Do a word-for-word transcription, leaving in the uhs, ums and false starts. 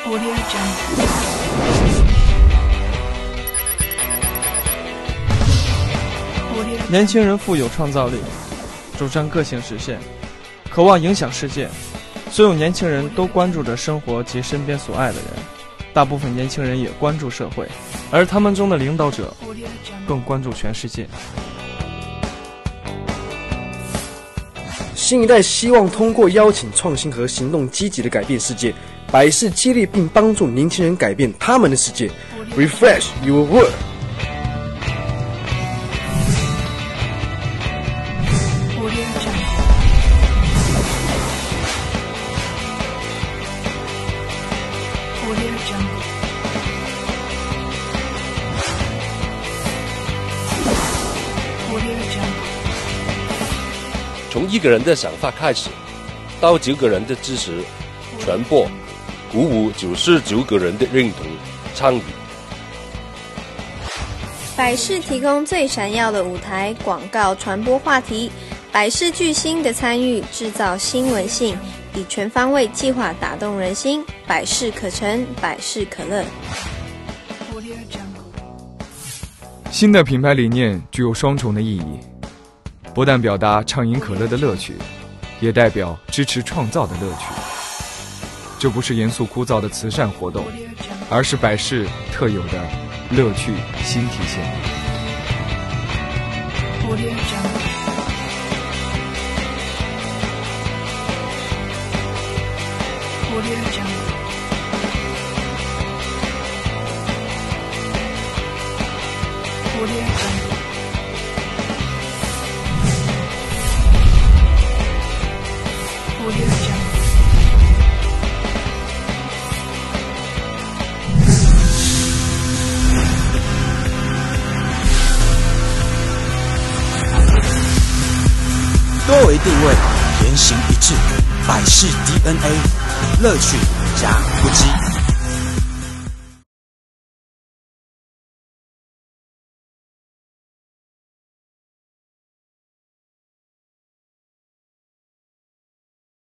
年轻人富有创造力，主张个性实现，渴望影响世界。所有年轻人都关注着生活及身边所爱的人，大部分年轻人也关注社会，而他们中的领导者更关注全世界。 新一代希望通过邀请创新和行动积极的改变世界，百事激励并帮助年轻人改变他们的世界。Refresh your world。 从一个人的想法开始，到九个人的支持、传播、鼓舞九十九个人的认同、参与。 百事提供最闪耀的舞台，广告传播话题，百事巨星的参与，制造新闻性，以全方位计划打动人心，百事可成，百事可乐。 新的品牌理念具有双重的意义，不但表达畅饮可乐的乐趣，也代表支持创造的乐趣。这不是严肃枯燥的慈善活动，而是百事特有的乐趣新体现。 多维定位，言行一致，百事 D N A， 乐趣加不羁。